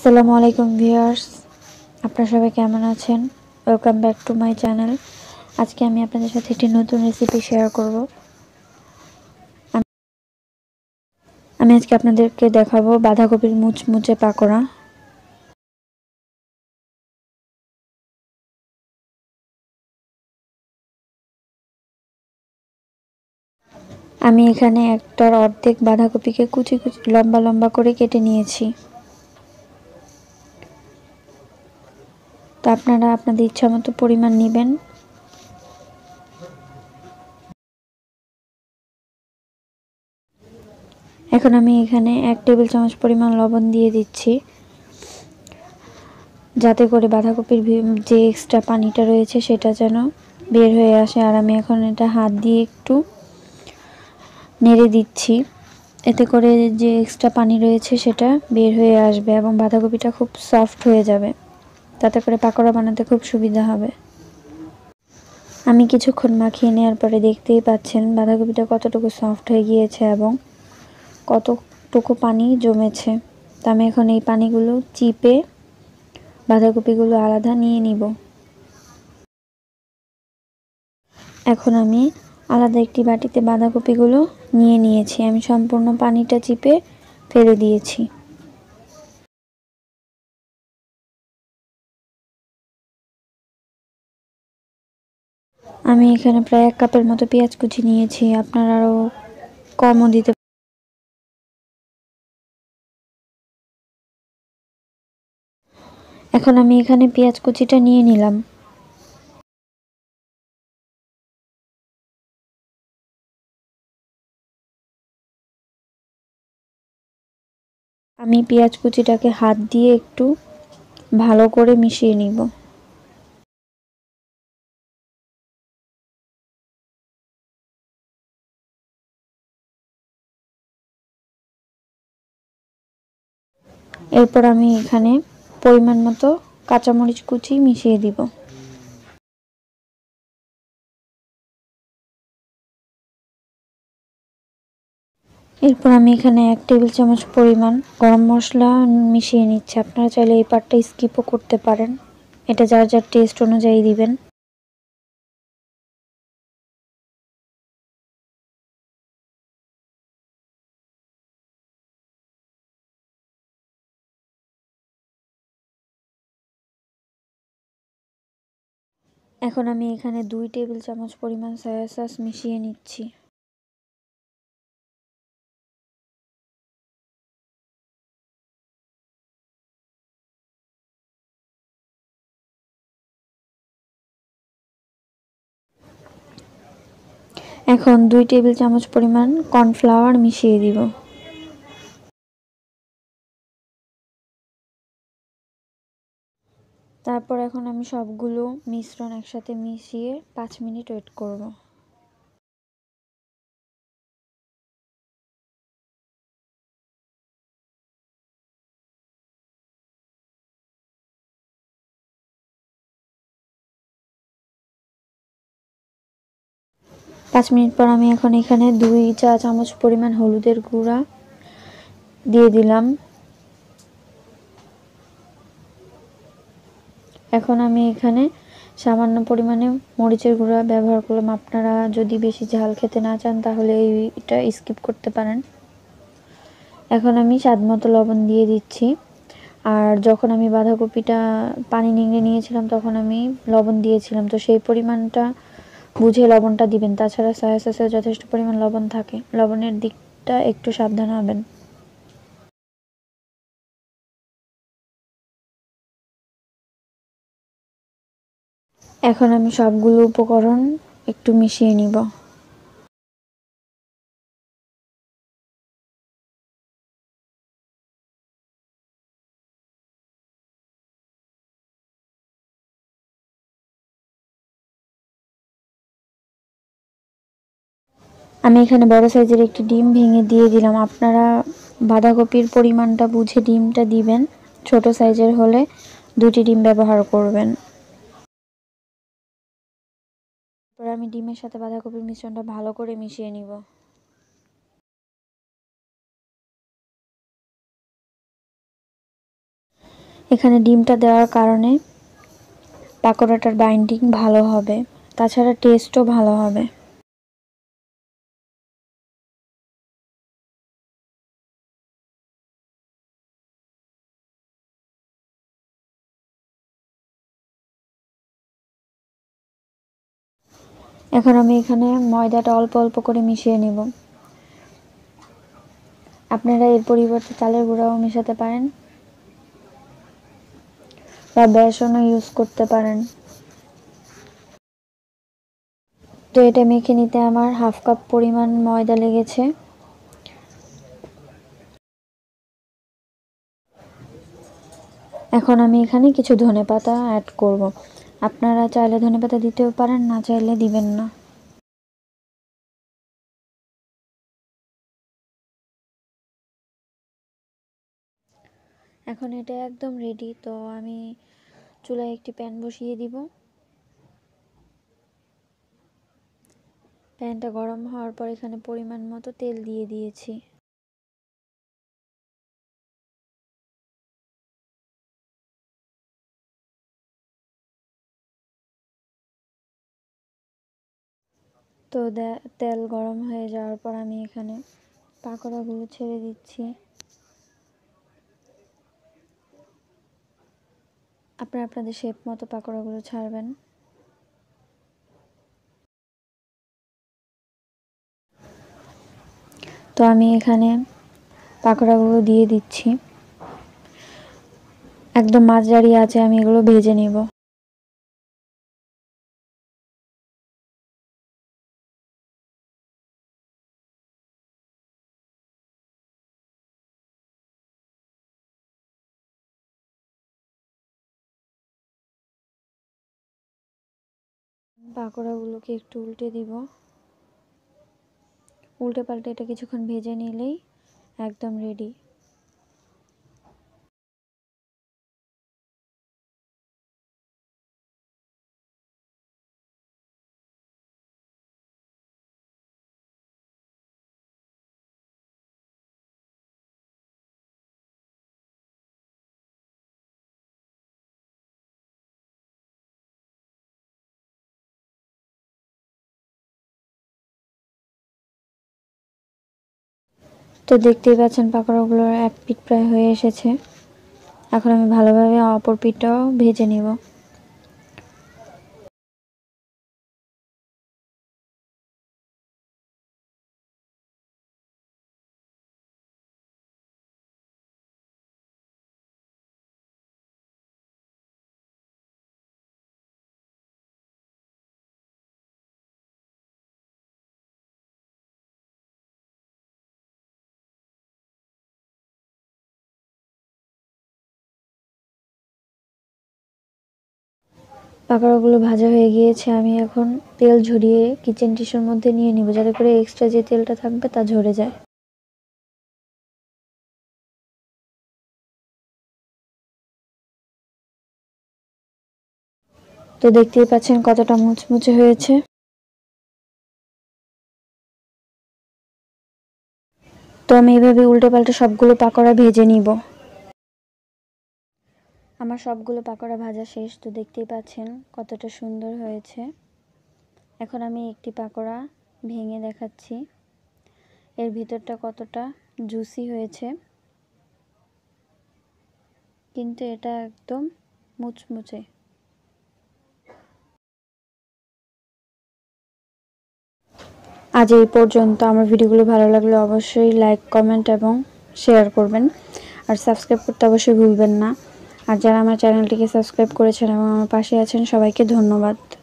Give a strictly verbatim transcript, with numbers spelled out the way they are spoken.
আসসালামু আলাইকুম ভিউয়ার্স, আপনারা সবাই কেমন আছেন? Welcome back to my channel. আজকে আমি আপনাদের সাথে একটি নতুন রেসিপি শেয়ার করব। আমি আজকে আপনাদেরকে দেখাবো বাঁধাকপির মুচমুচে পাকোড়া। আমি এখানে একটার অর্ধেক বাঁধাকপিকে কুচি কুচি লম্বা লম্বা করে কেটে নিয়েছি। তো আপনারা আপনাদের ইচ্ছা মতো পরিমাণ নেবেন। এখন আমি এখানে এক টেবিল চামচ পরিমাণ লবণ দিয়ে দিচ্ছি, যাতে করে বাঁধাকপির যে এক্সট্রা পানিটা রয়েছে সেটা যেন বের হয়ে আসে। আর আমি এখন এটা হাত দিয়ে একটু নেড়ে দিচ্ছি, এতে করে যে এক্সট্রা পানি রয়েছে সেটা বের হয়ে আসবে এবং বাঁধাকপিটা খুব সফট হয়ে যাবে, তাতে করে পাকোড়া বানাতে খুব সুবিধা হবে। আমি কিছুক্ষণ মাখিয়ে নেওয়ার পরে দেখতেই পাচ্ছেন বাঁধাকপিটা কতটুকু সফট হয়ে গিয়েছে এবং কতটুকু পানি জমেছে। তো আমি এখন এই পানিগুলো চিপে বাঁধাকপিগুলো আলাদা নিয়ে নিব। এখন আমি আলাদা একটি বাটিতে বাঁধাকপিগুলো নিয়ে নিয়েছি। আমি সম্পূর্ণ পানিটা চিপে ফেলে দিয়েছি। আমি এখানে প্রায় এক কাপের মতো পেঁয়াজ কুচি নিয়েছি, আপনারা আরও কমও দিতে। এখন আমি এখানে পেঁয়াজ কুচিটা নিয়ে নিলাম। আমি পেঁয়াজ কুচিটাকে হাত দিয়ে একটু ভালো করে মিশিয়ে নিব। এরপর আমি এখানে পরিমাণ মতো কাঁচামরিচ কুচি মিশিয়ে দিব। এরপর আমি এখানে এক টেবিল চামচ পরিমাণ গরম মশলা মিশিয়ে নিচ্ছি। আপনারা চাইলে এই পার্টটা স্কিপও করতে পারেন, এটা যার যার টেস্ট অনুযায়ী দিবেন। এখন আমি এখানে দুই টেবিল চামচ পরিমাণ সয়া সস মিশিয়ে নিচ্ছি। এখন দুই টেবিল চামচ পরিমাণ কর্নফ্লাওয়ার মিশিয়ে দিব। তারপর এখন আমি সবগুলো মিশ্রণ একসাথে মিশিয়ে পাঁচ মিনিট ওয়েট করব। পাঁচ মিনিট পর আমি এখন এখানে দুই চা চামচ পরিমাণ হলুদের গুঁড়া দিয়ে দিলাম। এখন আমি এখানে সামান্য পরিমাণে মরিচের গুঁড়া ব্যবহার করলাম। আপনারা যদি বেশি ঝাল খেতে না চান তাহলে এটা স্কিপ করতে পারেন। এখন আমি স্বাদ মতো লবণ দিয়ে দিচ্ছি। আর যখন আমি বাঁধাকপিটা পানি নিংড়ে নিয়েছিলাম তখন আমি লবণ দিয়েছিলাম, তো সেই পরিমাণটা বুঝে লবণটা দিবেন। তাছাড়া সয়া সসে যথেষ্ট পরিমাণ লবণ থাকে, লবণের দিকটা একটু সাবধান হবেন। এখন আমি সবগুলো উপকরণ একটু মিশিয়ে নিব। আমি এখানে বড় সাইজের একটি ডিম ভেঙে দিয়ে দিলাম। আপনারা বাঁধাকপির পরিমাণটা বুঝে ডিমটা দিবেন, ছোট সাইজের হলে দুটি ডিম ব্যবহার করবেন। তারপর আমি ডিমের সাথে বাঁধাকপির মিশ্রণটা ভালো করে মিশিয়ে নিব। এখানে ডিমটা দেওয়ার কারণে পাকোড়াটার বাইন্ডিং ভালো হবে, তাছাড়া টেস্টও ভালো হবে। এখন আমি এখানে ময়দাটা অল্প অল্প করে মিশিয়ে নিব। আপনারা এর পরিবর্তে চালের গুঁড়াও মেশাতে পারেন বা বেসনও ইউজ করতে পারেন। তো এটা মেখে নিতে আমার হাফ কাপ পরিমাণ ময়দা লেগেছে। এখন আমি এখানে কিছু ধনেপাতা অ্যাড করব। আপনারা চাইলে ধনেপাতা দিতেও পারেন, না চাইলে দিবেন না। এখন এটা একদম রেডি। তো আমি চুলায় একটি প্যান বসিয়ে দিব। প্যানটা গরম হওয়ার পর এখানে পরিমাণ মতো তেল দিয়ে দিয়েছি। তো তেল গরম হয়ে যাওয়ার পর আমি এখানে পাকোড়াগুলো ছেড়ে দিচ্ছি। আপনারা আপনাদের শেপ মতো পাকোড়াগুলো ছাড়বেন। তো আমি এখানে পাকোড়াগুলো দিয়ে দিচ্ছি। একদম মাঝারি আঁচে আমি এগুলো ভেজে নেব। পাকোড়াগুলোকে একটু উল্টে দিব। উল্টে পাল্টে এটা কিছুক্ষণ ভেজে নিলেই একদম রেডি। তো দেখতেই পাচ্ছেন পাকোড়াগুলোর এক পিঠ প্রায় হয়ে এসেছে। এখন আমি ভালোভাবে অপর পিঠটাও ভেজে নিব। পাকোড়াগুলো ভাজা হয়ে গিয়েছে। আমি এখন তেল ঝরিয়ে কিচেন টিস্যুর মধ্যে নিয়ে নিব, যাতে করে এক্সট্রা যে তেলটা থাকবে তা ঝরে যায়। তো দেখতেই পাচ্ছেন কতটা মুচমুচে হয়েছে। তো আমি এইভাবে উল্টে পাল্টে সবগুলো পাকোড়া ভেজে নিব। আমার সবগুলো পাকোড়া ভাজা শেষ। তো দেখতেই পাচ্ছেন কতটা সুন্দর হয়েছে। এখন আমি একটি পাকোড়া ভেঙে দেখাচ্ছি এর ভিতরটা কতটা জুসি হয়েছে, কিন্তু এটা একদম মুচমুচে। আজ এই পর্যন্ত। আমার ভিডিওগুলো ভালো লাগলে অবশ্যই লাইক, কমেন্ট এবং শেয়ার করবেন, আর সাবস্ক্রাইব করতে অবশ্যই ভুলবেন না। আর যারা আমার চ্যানেলটিকে সাবস্ক্রাইব করেছেন এবং আমার পাশে আছেন সবাইকে ধন্যবাদ।